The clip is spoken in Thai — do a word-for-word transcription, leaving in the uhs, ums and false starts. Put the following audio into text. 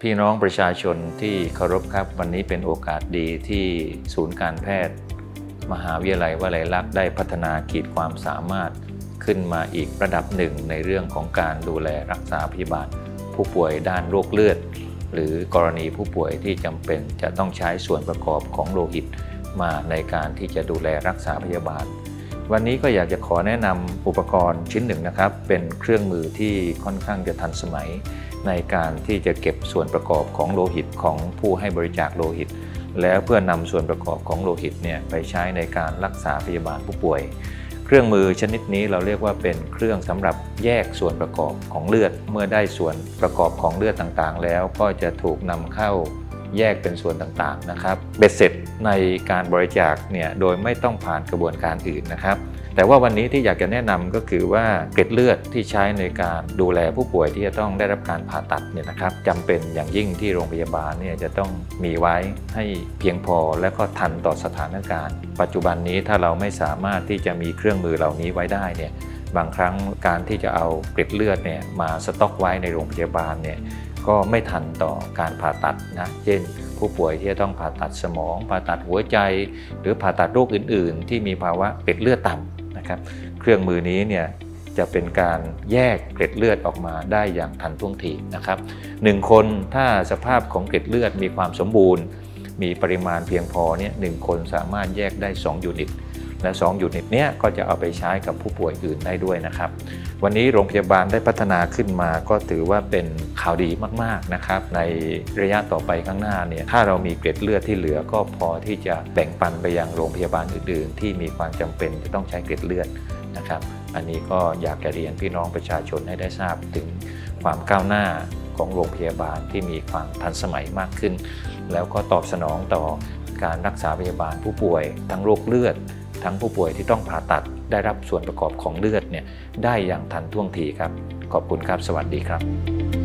พี่น้องประชาชนที่เคารพครับวันนี้เป็นโอกาสดีที่ศูนย์การแพทย์มหาวิทยาลัยวลัยลักษณ์ได้พัฒนาขีดความสามารถขึ้นมาอีกระดับหนึ่งในเรื่องของการดูแลรักษาพยาบาลผู้ป่วยด้านโรคเลือดหรือกรณีผู้ป่วยที่จำเป็นจะต้องใช้ส่วนประกอบของโลหิตมาในการที่จะดูแลรักษาพยาบาลวันนี้ก็อยากจะขอแนะนำอุปกรณ์ชิ้นหนึ่งนะครับเป็นเครื่องมือที่ค่อนข้างจะทันสมัยในการที่จะเก็บส่วนประกอบของโลหิตของผู้ให้บริจาคโลหิตแล้วเพื่อนำส่วนประกอบของโลหิตเนี่ยไปใช้ในการรักษาพยาบาลผู้ป่วยเครื่องมือชนิดนี้เราเรียกว่าเป็นเครื่องสำหรับแยกส่วนประกอบของเลือดเมื่อได้ส่วนประกอบของเลือดต่างๆแล้วก็จะถูกนำเข้าแยกเป็นส่วนต่างๆนะครับเบ็ดเสร็จในการบริจาคเนี่ยโดยไม่ต้องผ่านกระบวนการอื่นนะครับแต่ว่าวันนี้ที่อยากจะแนะนำก็คือว่าเกล็ดเลือดที่ใช้ในการดูแลผู้ป่วยที่จะต้องได้รับการผ่าตัดเนี่ยนะครับจำเป็นอย่างยิ่งที่โรงพยาบาลเนี่ยจะต้องมีไว้ให้เพียงพอและก็ทันต่อสถานการณ์ปัจจุบันนี้ถ้าเราไม่สามารถที่จะมีเครื่องมือเหล่านี้ไว้ได้เนี่ยบางครั้งการที่จะเอาเกล็ดเลือดเนี่ยมาสต็อกไว้ในโรงพยาบาลเนี่ยก็ไม่ทันต่อการผ่าตัดนะเช่นผู้ป่วยที่จะต้องผ่าตัดสมองผ่าตัดหัวใจหรือผ่าตัดโรคอื่นๆที่มีภาวะเกล็ดเลือดต่ำนะครับเครื่องมือนี้เนี่ยจะเป็นการแยกเกล็ดเลือดออกมาได้อย่างทันท่วงทีนะครับหนึ่งคนถ้าสภาพของเกล็ดเลือดมีความสมบูรณ์มีปริมาณเพียงพอเนี่ยหนึ่งคนสามารถแยกได้สองยูนิตและสองยูนิตเนี้ยก็จะเอาไปใช้กับผู้ป่วยอื่นได้ด้วยนะครับวันนี้โรงพยาบาลได้พัฒนาขึ้นมาก็ถือว่าเป็นข่าวดีมากๆนะครับในระยะต่อไปข้างหน้าเนี่ยถ้าเรามีเกล็ดเลือดที่เหลือก็พอที่จะแบ่งปันไปยังโรงพยาบาลอื่นๆที่มีความจำเป็นจะต้องใช้เกล็ดเลือดนะครับอันนี้ก็อยากจะเรียนพี่น้องประชาชนให้ได้ทราบถึงความก้าวหน้าของโรงพยาบาลที่มีความทันสมัยมากขึ้นแล้วก็ตอบสนองต่อการรักษาพยาบาลผู้ป่วยทั้งโรคเลือดทั้งผู้ป่วยที่ต้องผ่าตัดได้รับส่วนประกอบของเลือดเนี่ยได้อย่างทันท่วงทีครับขอบคุณครับสวัสดีครับ